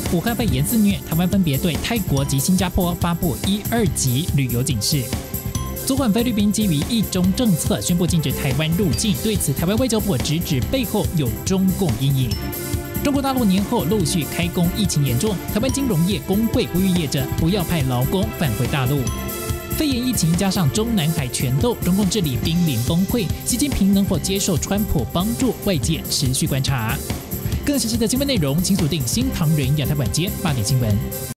武汉肺炎肆虐，台湾分别对泰国及新加坡发布1、2级旅游警示。昨晚菲律宾基于一中政策宣布禁止台湾入境，对此台湾外交部直指背后有中共阴影。中国大陆年后陆续开工，疫情严重，台湾金融业工会呼吁业者不要派劳工返回大陆。肺炎疫情加上中南海权斗，中共治理濒临崩溃，习近平能否接受川普帮助，外界持续观察。更详细的新闻内容，请锁定新唐人亚太晚间8点新闻。